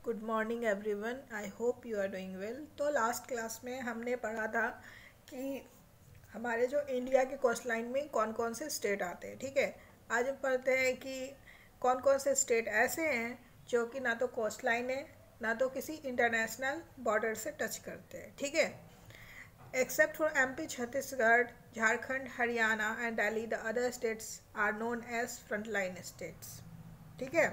Good morning everyone, I hope you are doing well. तो last class में हमने पढ़ा था कि हमारे जो इंडिया के कोस्ट लाइन में कौन कौन से स्टेट आते हैं। ठीक है, आज हम पढ़ते हैं कि कौन कौन से स्टेट ऐसे हैं जो कि ना तो कोस्ट लाइन है ना तो किसी इंटरनेशनल बॉर्डर से टच करते हैं। ठीक है, except for MP, Chhattisgarh, Jharkhand, Haryana and Delhi, the other states are known as front line states. ठीक है,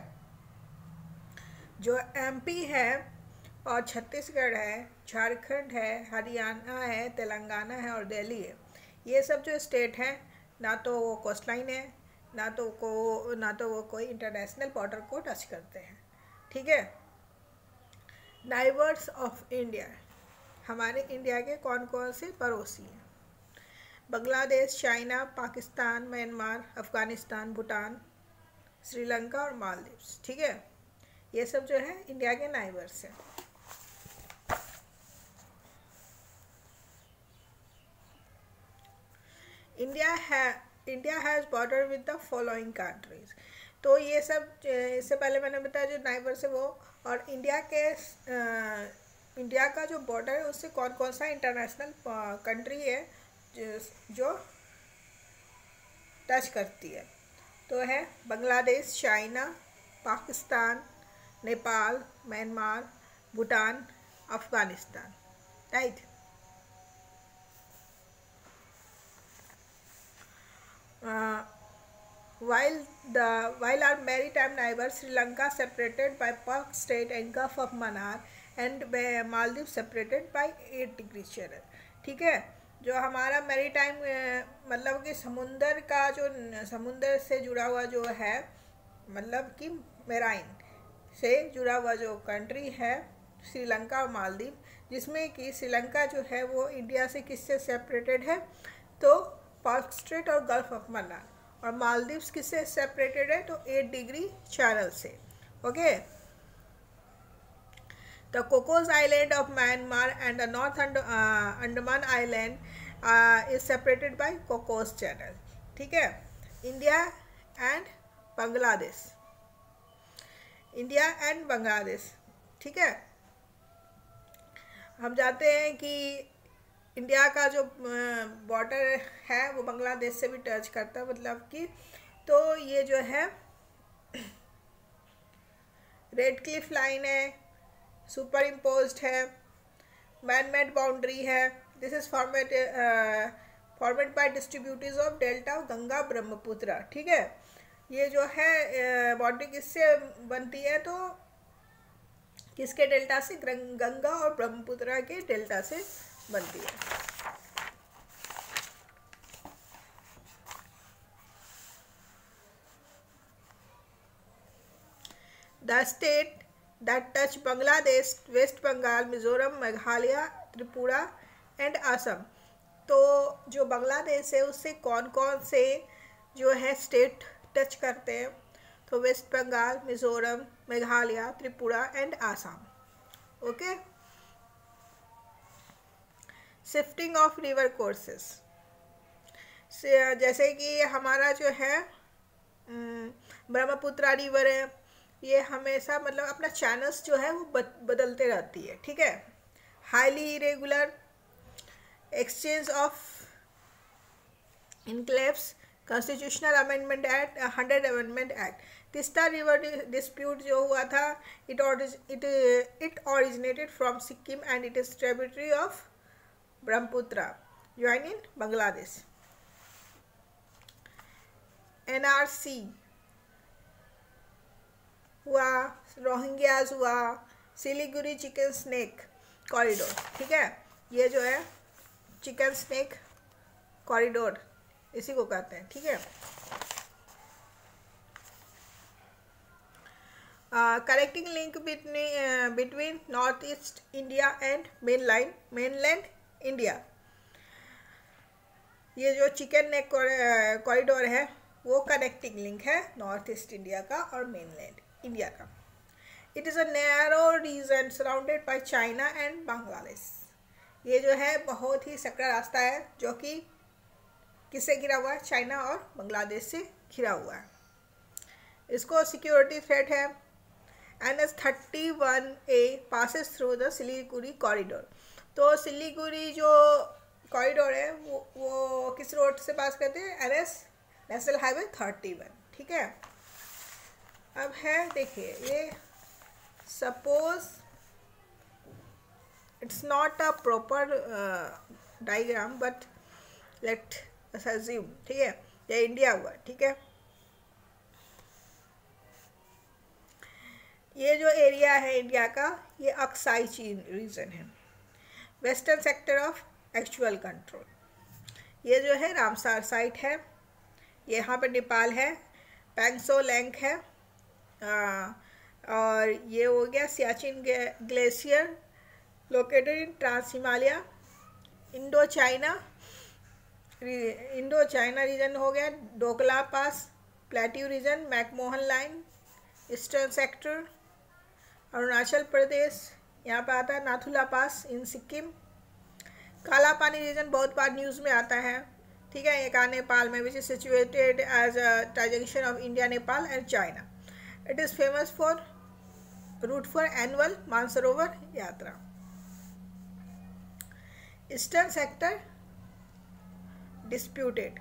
जो एमपी है और छत्तीसगढ़ है, झारखंड है, हरियाणा है, तेलंगाना है और दिल्ली है, ये सब जो स्टेट हैं ना तो वो कोस्ट लाइन है ना तो वो कोई इंटरनेशनल बॉर्डर को टच करते हैं। ठीक है, नाइबर्स ऑफ इंडिया, हमारे इंडिया के कौन कौन से पड़ोसी हैं? बांग्लादेश, चाइना, पाकिस्तान, म्यांमार, अफगानिस्तान, भूटान, श्रीलंका और मालदीव्स। ठीक है, ये सब जो है इंडिया के नाइबर्स हैं। India has border with the following countries. तो ये सब इससे पहले मैंने बताया जो नाइबर्स है वो, और इंडिया का जो बॉर्डर है उससे कौन कौन सा इंटरनेशनल कंट्री है जो टच करती है। तो है Bangladesh, China, Pakistan, Nepal, Myanmar, Bhutan, Afghanistan. Right. While our maritime neighbors Sri Lanka separated by Palk Strait and Gulf of Mannar and Maldives separated by 8 degrees Celsius। ठीक है, जो हमारा मैरीटाइम मतलब कि समुंदर से जुड़ा हुआ जो है, मतलब कि मेराइन से जुड़ा हुआ जो कंट्री है श्रीलंका और मालदीव, जिसमें कि श्रीलंका जो है वो इंडिया से किससे सेपरेटेड है, तो पार्क स्ट्रेट और गल्फ ऑफ मन्नार, और मालदीव्स किससे सेपरेटेड है, तो 8 डिग्री चैनल से। Okay, the Cocos island of Myanmar and the north Andaman island is separated by Cocos channel. ठीक है, India and Bangladesh, India and Bangladesh. ठीक है, हम जाते हैं कि इंडिया का जो बॉर्डर है वो बांग्लादेश से भी टच करता है, मतलब कि तो ये जो है रेड क्लिफ लाइन है, सुपर इम्पोज्ड है, मैन मेड बाउंड्री है। This is formed by distributaries of delta of Ganga Brahmaputra. ठीक है, ये जो है बाउंड्री किससे बनती है, तो किसके डेल्टा से, गंगा और ब्रह्मपुत्र के डेल्टा से बनती है। The state that touch Bangladesh, west Bengal, Mizoram, Meghalaya, Tripura and Assam. तो जो बांग्लादेश है उससे कौन कौन से जो है स्टेट टच करते हैं, तो west Bengal, Mizoram, Meghalaya, Tripura and Assam. Okay, shifting of river courses, जैसे कि हमारा जो है ब्रह्मपुत्र रिवर है, ये हमेशा मतलब अपना चैनल्स जो है वो बदलते रहती है। ठीक है, highly irregular exchange of enclaves, constitutional amendment act, 100 amendment act. Teesta river dispute जो हुआ था, it originated from Sikkim and it is tributary of Brahmaputra join in Bangladesh. NRC हुआ, रोहिंग्याज हुआ, सिलीगुड़ी चिकन स्नेक कॉरिडोर। ठीक है, ये जो है चिकन स्नेक कॉरिडोर इसी को कहते हैं। ठीक है, connecting link between north east India and mainland India. ये जो चिकन नेक कॉरिडोर है वो कनेक्टिंग लिंक है नॉर्थ ईस्ट इंडिया का और मेनलैंड इंडिया का। It is a narrow region surrounded by China and Bangladesh. ये जो है बहुत ही सकरा रास्ता है जो कि किससे घिरा हुआ है, चाइना और बांग्लादेश से घिरा हुआ है। इसको सिक्योरिटी थ्रेट है NH-31A passes through the Siliguri corridor. तो सिलीगुड़ी जो कॉरिडोर है वो किस रोड से पास करते हैं? NS national highway 31। ठीक है, अब है देखिए, ये suppose it's not a proper diagram but let us assume, ठीक है, ये इंडिया हुआ, ठीक है। ये जो एरिया है इंडिया का, ये अक्साई चीन रीजन है, western sector of actual control. ये जो है रामसार साइट है, ये यहाँ पे नेपाल है, पैंगसोलैंग है, और ये हो गया Siachen glacier located in trans Himalaya, Indo China region हो गया, Doklam pass, plateau region, McMahon line, eastern sector, Arunachal Pradesh, यहाँ पे आता है नाथुला पास इन सिक्किम, काला पानी रीजन बहुत बार न्यूज़ में आता है, ठीक है, एक नेपाल में, which is situated as a transaction of India, Nepal and China. It is famous for route for annual Mansarovar Yatra. Eastern sector disputed,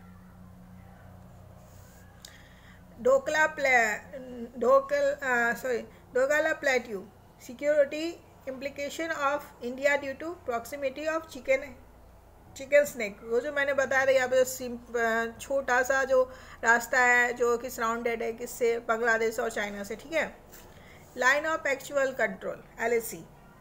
Doklam plateau, security implication of India due to proximity of chicken snake। वो जो मैंने बताया था, यहाँ पे छोटा सा जो रास्ता है जो कि सराउंडेड है किससे? बांग्लादेश और चाइना से, ठीक है। Line of actual control LAC।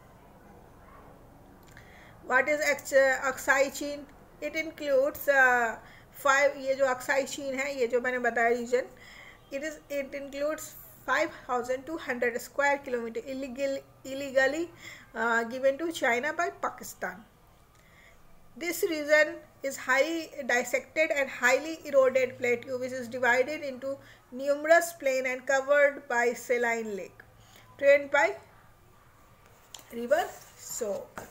What is Aksai Chin? It includes 5, ये जो अक्साई चीन है, ये जो मैंने बताया region, it includes 5,200 square kilometer illegally given to China by Pakistan. This region is highly dissected and highly eroded plateau which is divided into numerous plains and covered by saline lake, drained by river Sok.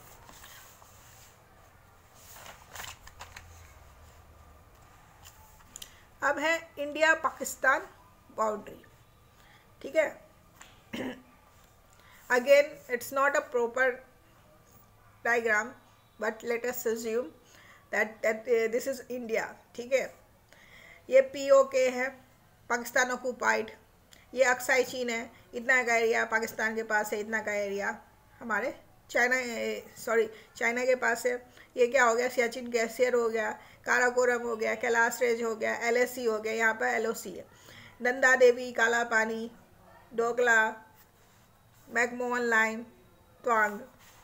अब है India Pakistan boundary, ठीक है। Again it's not a proper diagram but let us assume that this is India, ठीक है। ये POK है, Pakistan occupied, ये Aksai चीन है, इतना का एरिया पाकिस्तान के पास है, इतना का एरिया हमारे चाइना के पास है। ये क्या हो गया? सियाचिन ग्लेशियर हो गया, काराकोरम हो गया, कैलाश रेंज हो गया, LAC हो गया, यहाँ पर LOC है, Nanda Devi, Kala Pani, Doklam, McMahon line, Tawang.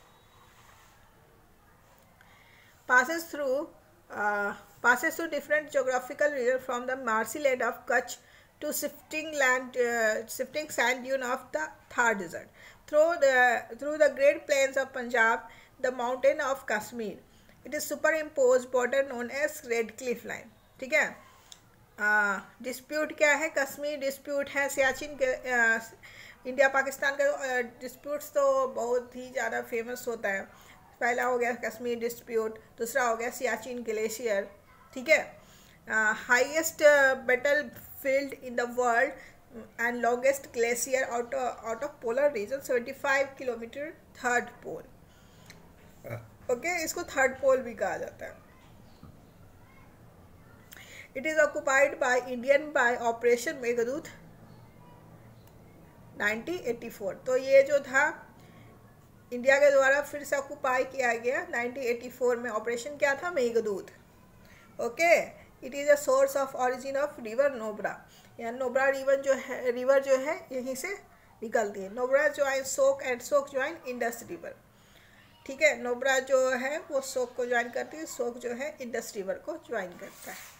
passes through different geographical regions from the marshy land of Kutch to shifting sand dune of the Thar Desert, through the great plains of Punjab, the mountain of Kashmir. It is superimposed border known as Red Cliff Line, ठीक है। Dispute क्या है? Kashmir dispute है, सियाचिन के India Pakistan का disputes तो बहुत ही ज़्यादा फेमस होता है। पहला हो गया कश्मीर डिस्प्यूट, दूसरा हो गया सियाचिन ग्लेशियर, ठीक है। Highest battlefield in the world and longest glacier out of polar region, 75 kilometre, third pole, okay, इसको थर्ड पोल भी कहा जाता है। It is occupied by Indian by Operation Meghdoot 1984। तो ये जो था इंडिया के द्वारा फिर से ऑक्यूपाई किया गया 1984 में। ऑपरेशन क्या था? Meghdoot, okay. It is a source of origin of river Nubra. या नोब्रा रिवर जो है यहीं से निकलती है। Nubra join Shyok and Shyok join Indus river, ठीक है। नोब्रा जो है वो सोक को ज्वाइन करती है, सोक जो है इंडस रिवर को ज्वाइन करता है।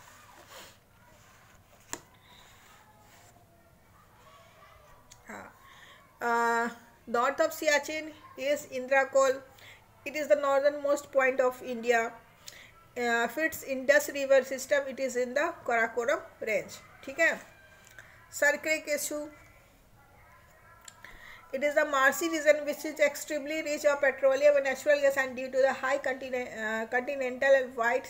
North of Siachen is Indra Col. It is the northernmost point of India. Fits Indus River system. It is in the Karakoram range. ठीक है। Sarkrik issue. It is the marshy region which is extremely rich of petroleum and natural gas, and due to the high continental and wide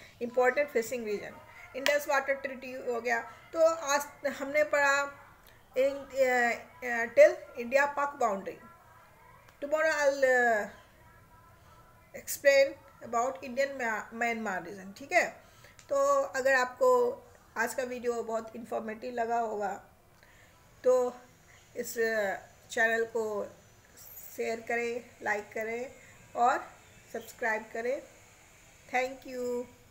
self-important fishing region. Indus water treaty हो गया। तो आज हमने पढ़ा till India-Pak boundary. Tomorrow I'll explain about Indian Myanmar region. ठीक है, तो अगर आपको आज का वीडियो बहुत इन्फॉर्मेटिव लगा होगा तो इस चैनल को शेयर करें, लाइक करें और सब्सक्राइब करें। Thank you.